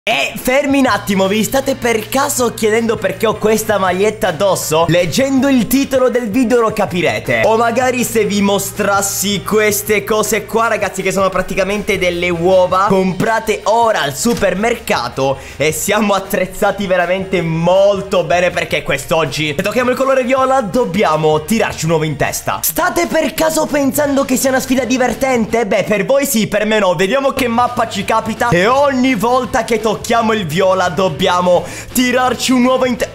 E fermi un attimo, vi state per caso chiedendo perché ho questa maglietta addosso? Leggendo il titolo del video lo capirete. O magari se vi mostrassi queste cose qua, ragazzi, che sono praticamente delle uova comprate ora al supermercato. E siamo attrezzati veramente molto bene, perché quest'oggi, se tocchiamo il colore viola, dobbiamo tirarci un uovo in testa. State per caso pensando che sia una sfida divertente? Beh, per voi sì, per me no. Vediamo che mappa ci capita. E ogni volta che tocchiamo il viola dobbiamo tirarci un uovo in testa.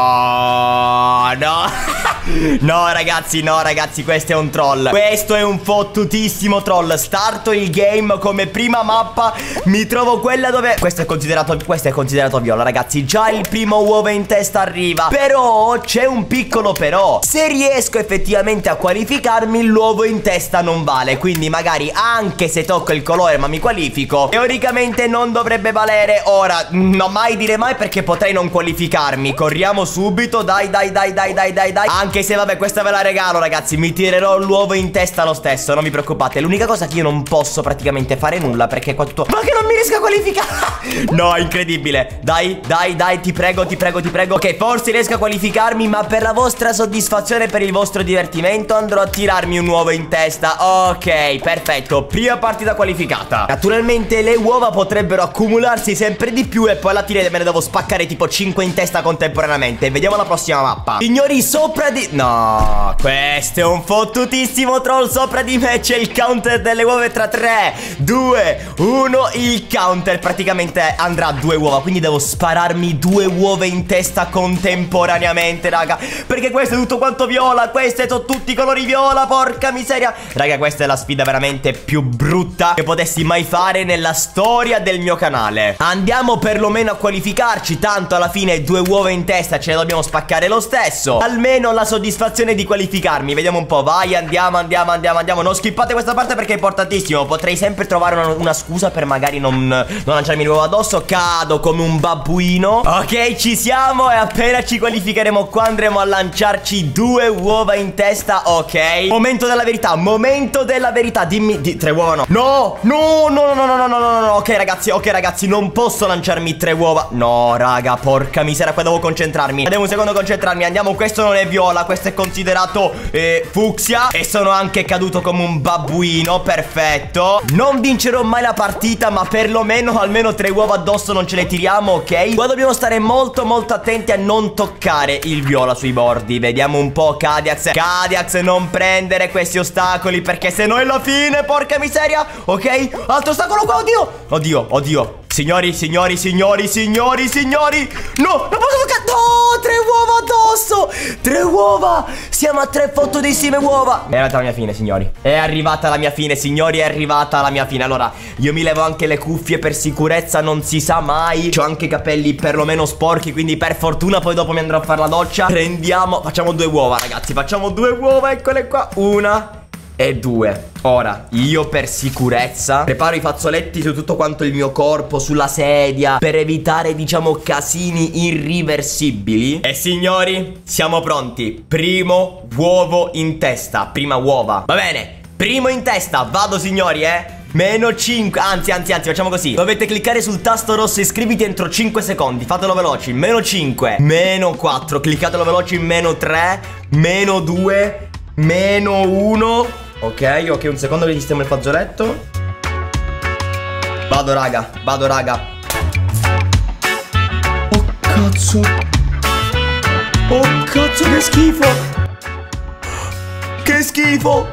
No, no ragazzi, questo è un troll. Questo è un fottutissimo troll. Starto il game come prima mappa. Mi trovo quella dove questo è considerato viola, ragazzi. Già il primo uovo in testa arriva. Però c'è un piccolo però. Se riesco effettivamente a qualificarmi, l'uovo in testa non vale. Quindi magari anche se tocco il colore ma mi qualifico, teoricamente non dovrebbe valere. Ora, non mai dire mai, perché potrei non qualificarmi. Corriamo subito, dai. Anche se vabbè, questa ve la regalo, ragazzi. Mi tirerò l'uovo in testa lo stesso, non vi preoccupate. L'unica cosa è che io non posso praticamente fare nulla, perché qua tutto... Ma che non mi riesco a qualificare. No, incredibile. Dai, ti prego. Ok, forse riesco a qualificarmi, ma per la vostra soddisfazione, per il vostro divertimento, andrò a tirarmi un uovo in testa. Ok, perfetto, prima partita qualificata. Naturalmente le uova potrebbero accumularsi sempre di più e poi alla fine me ne devo spaccare tipo 5 in testa contemporaneamente. Vediamo la prossima mappa. Signori, sopra di... No, questo è un fottutissimo troll. Sopra di me c'è il counter delle uova tra 3, 2, 1. Il counter praticamente andrà a 2 uova, quindi devo spararmi 2 uova in testa contemporaneamente, raga, perché questo è tutto quanto viola. Questi sono tutti colori viola, porca miseria. Raga, questa è la sfida veramente più brutta che potessi mai fare nella storia del mio canale. Andiamo perlomeno a qualificarci, tanto alla fine 2 uova in testa ce le dobbiamo spaccare lo stesso. Almeno la soddisfazione di qualificarmi. Vediamo un po', vai, andiamo. Non skippate questa parte perché è importantissimo. Potrei sempre trovare una scusa per magari non lanciarmi l'uovo addosso. Cado come un babbuino. Ok, ci siamo, e appena ci qualificheremo qua andremo a lanciarci 2 uova in testa. Ok, momento della verità, dimmi 3 uova. No. Ok ragazzi, non posso lanciarmi 3 uova. No raga, porca miseria, qua devo concentrarmi. Devo un secondo concentrarmi. Andiamo, questo non è viola, questo è considerato fucsia. E sono anche caduto come un babbuino. Perfetto. Non vincerò mai la partita, ma perlomeno almeno 3 uova addosso non ce le tiriamo, ok? Qua dobbiamo stare molto attenti a non toccare il viola sui bordi. Vediamo un po', Cadiax, non prendere questi ostacoli, perché se no è la fine, porca miseria. Ok, altro ostacolo qua, oddio. Signori. No, non posso toccare. No, 3 uova addosso. 3 uova. Siamo a 3 fottutissime uova. È arrivata la mia fine, signori. È arrivata la mia fine. Allora, io mi levo anche le cuffie per sicurezza, non si sa mai. C'ho anche i capelli perlomeno sporchi, quindi per fortuna poi dopo mi andrò a fare la doccia. Facciamo 2 uova, ragazzi. Facciamo 2 uova, eccole qua. 1 e 2. Ora, io per sicurezza preparo i fazzoletti su tutto quanto il mio corpo, sulla sedia, per evitare, diciamo, casini irriversibili. E signori, siamo pronti. Primo uovo in testa. Prima uova. Va bene, primo in testa. Vado, signori, Meno 5, anzi, facciamo così. Dovete cliccare sul tasto rosso iscriviti entro 5 secondi. Fatelo veloci. Meno 5, meno 4, cliccatelo veloci. Meno 3, meno 2, meno 1. Ok, un secondo che sistemo il fazzoletto. Vado, raga. Oh cazzo, che schifo. Che schifo,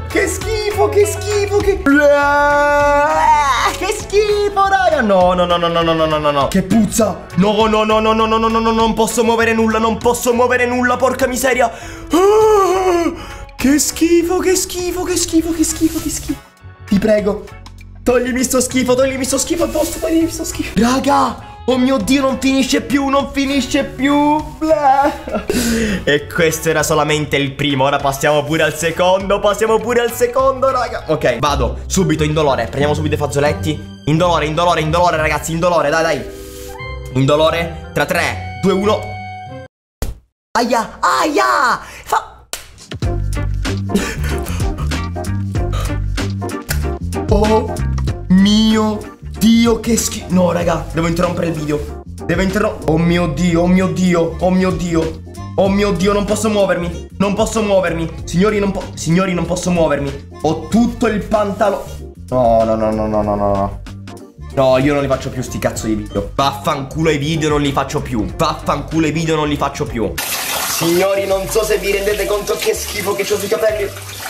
raga. No. Che puzza. No. Non posso muovere nulla, porca miseria. Che schifo. Ti prego, toglimi sto schifo addosso, Raga, oh mio Dio, non finisce più. Blah. E questo era solamente il primo. Ora passiamo pure al secondo, raga. Ok, vado subito, indolore. Prendiamo subito i fazzoletti. Indolore, ragazzi, dai. Indolore, tra 3, 2, 1. Aia. Oh mio Dio, che schifo. No, raga, devo interrompere il video. Oh mio Dio, oh mio Dio, oh mio Dio. Oh mio Dio, non posso muovermi. Non posso muovermi. Signori, non posso muovermi. Ho tutto il pantalone. No, no, no, no, no, no, no. No, io non li faccio più sti cazzo di video. Vaffanculo i video, non li faccio più. Vaffanculo i video, non li faccio più. Signori, non so se vi rendete conto che schifo che ho sui capelli.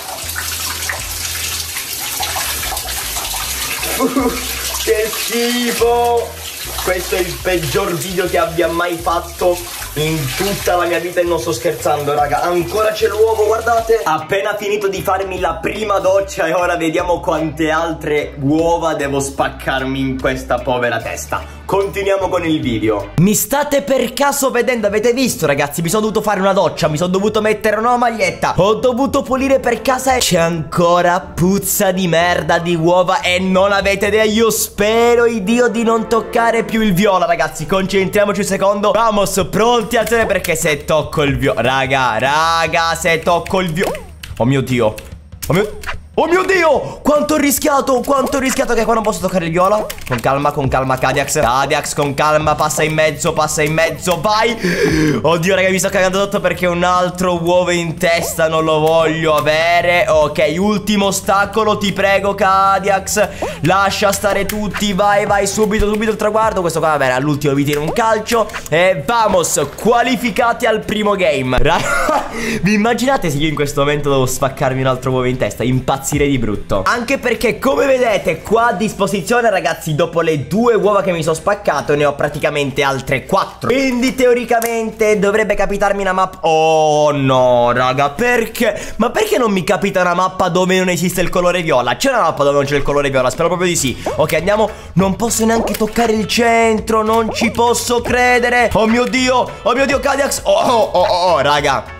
Che schifo. Questo è il peggior video che abbia mai fatto in tutta la mia vita e non sto scherzando, raga. Ancora c'è l'uovo, guardate. Appena finito di farmi la prima doccia e ora vediamo quante altre uova devo spaccarmi in questa povera testa. Continuiamo con il video. Mi state per caso vedendo? Avete visto, ragazzi? Mi sono dovuto fare una doccia, mi sono dovuto mettere una maglietta, ho dovuto pulire per casa e c'è ancora puzza di merda di uova e non avete idea. Io spero, Dio, di non toccare più il viola, ragazzi. Concentriamoci un secondo. Vamos, pronti a tenere, perché se tocco il viola, raga, se tocco il viola, oh mio Dio, oh mio Dio, quanto ho rischiato che qua non posso toccare il viola. Con calma, Kadiax, con calma, passa in mezzo, vai. Oddio, raga, mi sto cagando sotto perché un altro uovo in testa non lo voglio avere. Ok, ultimo ostacolo, ti prego, Kadiax, lascia stare tutti, vai, subito il traguardo. Questo qua, va bene, all'ultimo vi tiro un calcio e vamos, qualificati al primo game. Vi immaginate se io in questo momento devo spaccarmi un altro uovo in testa? Impazzirei di brutto. Anche perché, come vedete qua a disposizione, ragazzi, dopo le 2 uova che mi sono spaccato ne ho praticamente altre 4. Quindi teoricamente dovrebbe capitarmi una mappa. Oh no, raga, perché? Ma perché non mi capita una mappa dove non esiste il colore viola? C'è una mappa dove non c'è il colore viola? Spero proprio di sì. Ok, andiamo. Non posso neanche toccare il centro, non ci posso credere. Oh mio Dio, Kadiax. Oh, raga,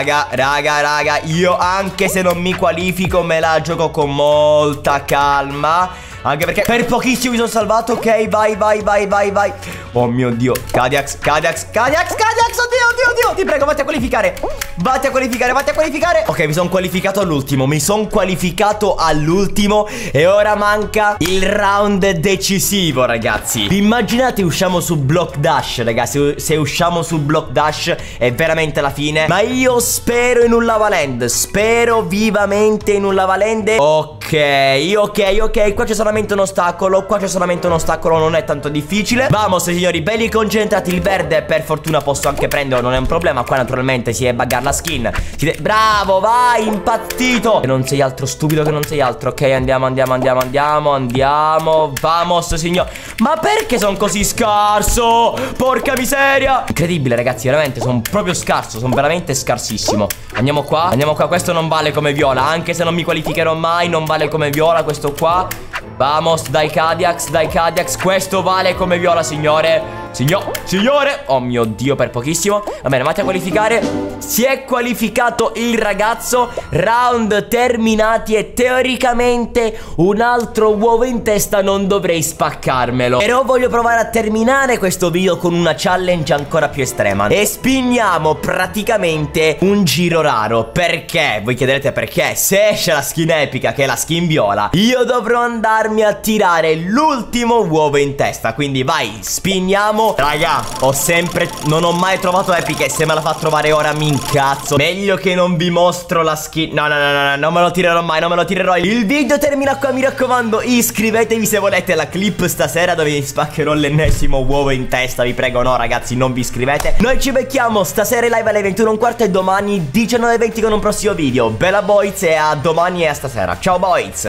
io anche se non mi qualifico me la gioco con molta calma. Anche perché per pochissimo mi sono salvato. Ok, vai. Oh mio Dio, Kadiax, oddio, ti prego, vatti a qualificare. Ok, mi sono qualificato all'ultimo e ora manca il round decisivo, ragazzi. Vi immaginate usciamo su Block Dash, ragazzi? Se usciamo su Block Dash è veramente la fine. Ma io spero in un Lava Land, spero vivamente in un Lava Land. Ok, qua c'è solamente un ostacolo, non è tanto difficile. Vamos, signori, belli concentrati. Il verde per fortuna posso anche prenderlo, non è un problema. Qua naturalmente si deve buggare la skin. Bravo, vai, impazzito. Che non sei altro, stupido che non sei altro. Ok, andiamo. Vamos, signori. Ma perché sono così scarso? Porca miseria. Incredibile, ragazzi, veramente sono proprio scarso, sono veramente scarsissimo. Andiamo qua, questo non vale come viola. Anche se non mi qualificherò mai, non vale come viola questo qua. Vamos, dai Kadiax, questo vale come viola, signore. Oh mio Dio, per pochissimo. Va bene, vatti a qualificare. Si è qualificato il ragazzo. Round terminati e teoricamente un altro uovo in testa non dovrei spaccarmelo. Però voglio provare a terminare questo video con una challenge ancora più estrema. E spinniamo praticamente un giro raro. Perché? Voi chiederete perché. Se esce la skin epica, che è la skin viola, io dovrò andarmi a tirare l'ultimo uovo in testa. Quindi vai, spinniamo. Raga, non ho mai trovato epiche. Se me la fa trovare ora mi incazzo. Meglio che non vi mostro la skin. No, non me lo tirerò mai, Il video termina qua, mi raccomando. Iscrivetevi se volete la clip stasera dove vi spaccherò l'ennesimo uovo in testa. Vi prego, no ragazzi, non vi iscrivete. Noi ci becchiamo stasera in live alle 21:15 e domani 19:20 con un prossimo video. Bella boys, e a domani e a stasera. Ciao boys.